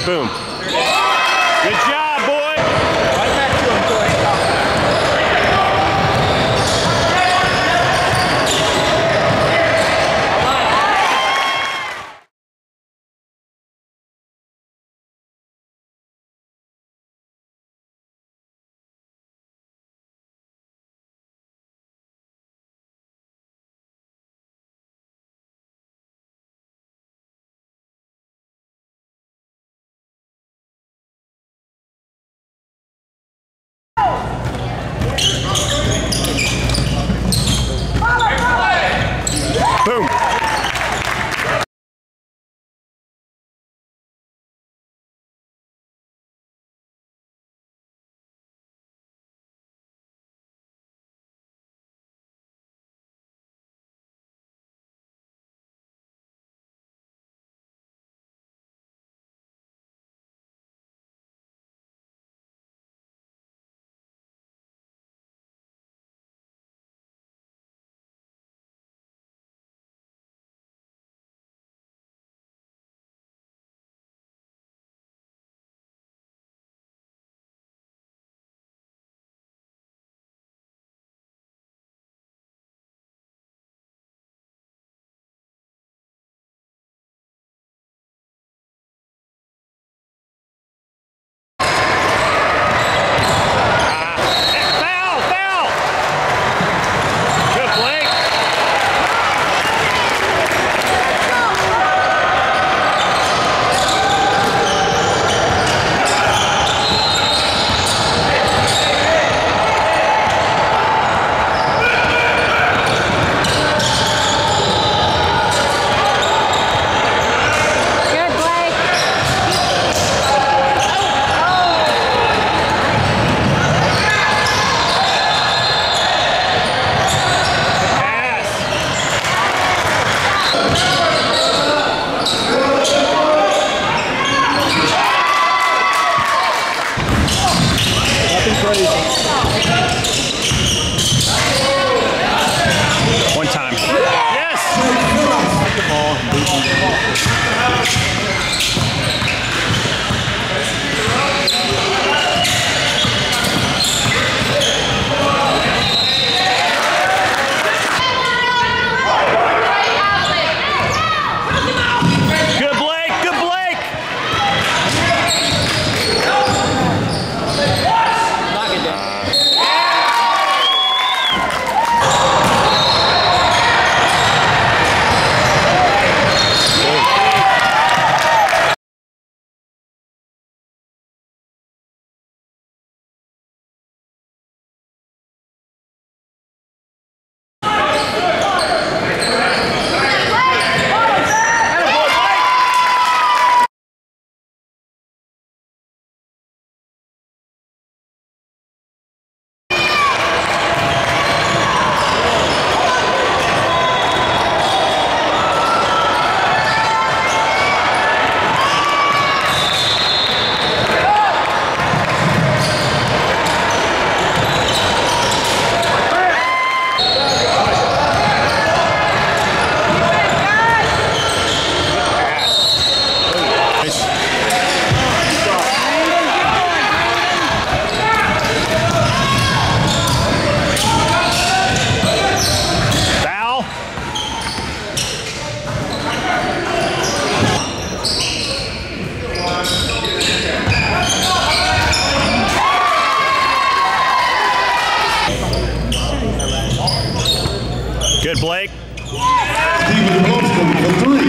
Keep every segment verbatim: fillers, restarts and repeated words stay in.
Boom. Good job, boy. Right back to him, Joy. Stop that. Boom. One time. Yes! Good Blake, good Blake! Knock it down. Good Blake. Steven Holston for three.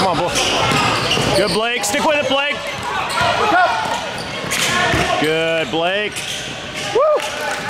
on, boy. Good, Blake. Stick with it, Blake. Good, Blake. Woo!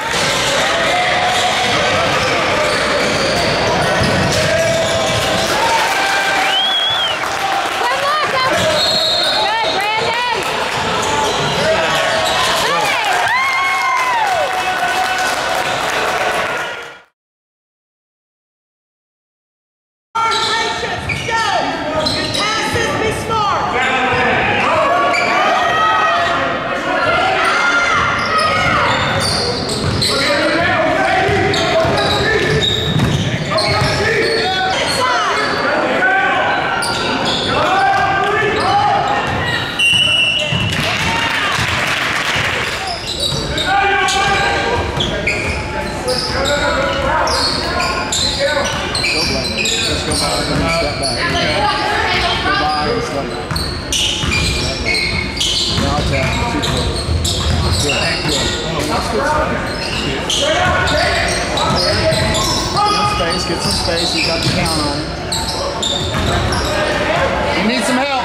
Get some space, you got the count on it. You need some help.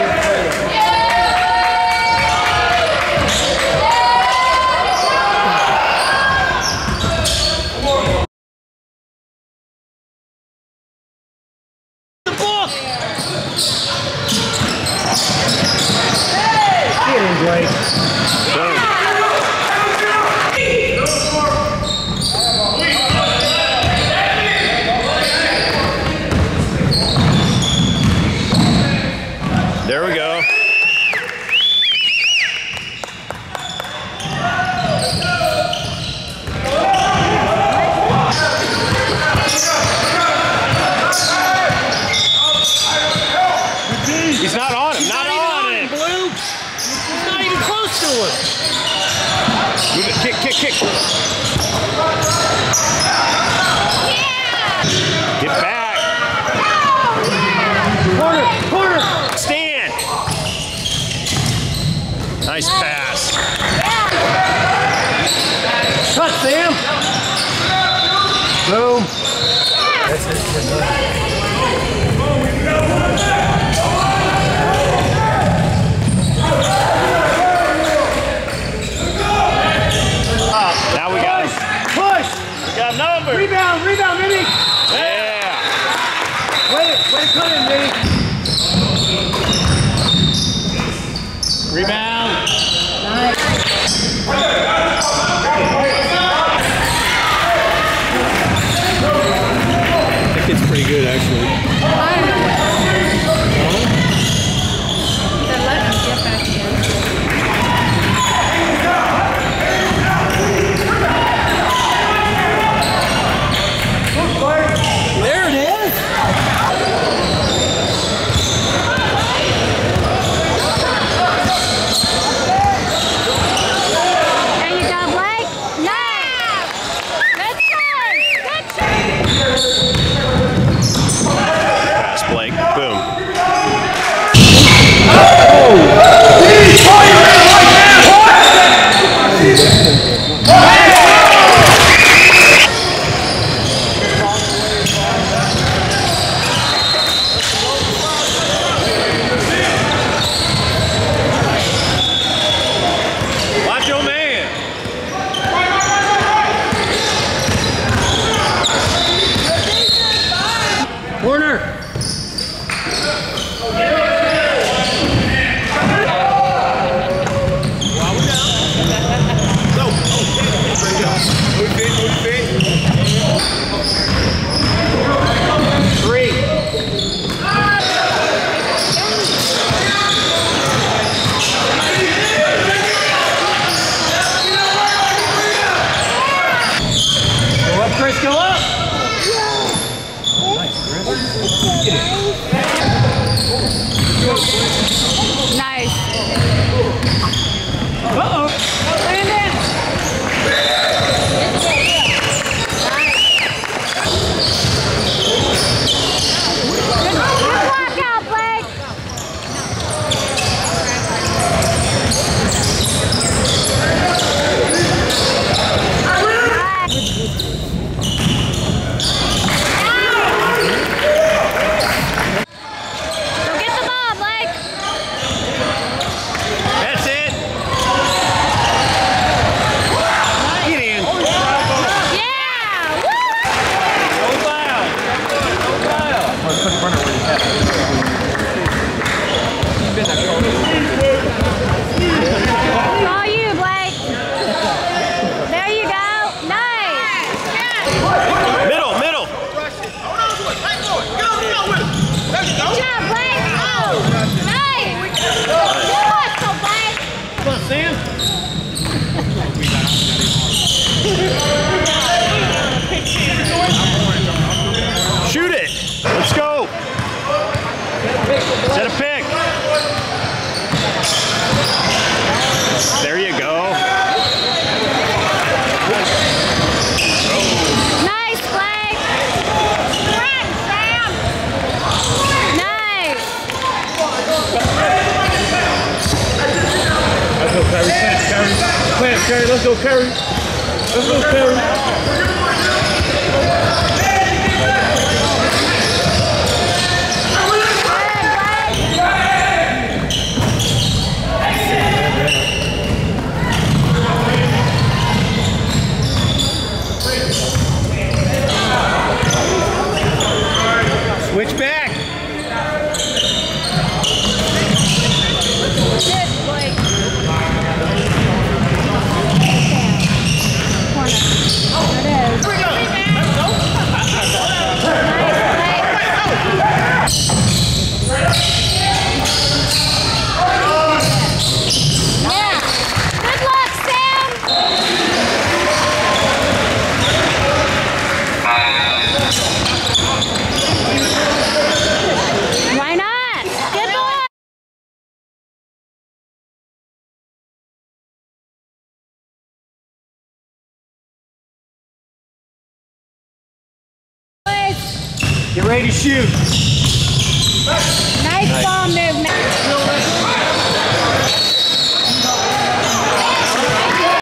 The ball! Get in, Blake. Boom. There we go. He's not on him. He's not, not on, even him. on Blue. He's not even close to him. Move it. Kick, kick, kick. Yeah. Get back. Corner, corner. Stand. Nice pass. Cut, Sam. Boom. That's it. Now we got him. Push. We got numbers. Rebound, rebound, Minnie. Yeah. Wait it, wait it, cut in, Minnie. Rebound. That kid's pretty good, actually. They're letting him get back in. There it is. There you go, Blake. Nice. Good try. Good try. Pass, Blake. Boom. Watch your man. Corner. Three. Go up, Chris, go up. Nice. Uh-oh. Landon. Good block out, Blake. Curry, plant, Curry. Plant, Curry. Let's go, Curry. Let's go, Curry. Switch back. Good, Blake. Corner. There it is. Here we go. Yeah. Good luck, Sam. Why not? Good boy. Get ready to shoot. Nice ball, Nick.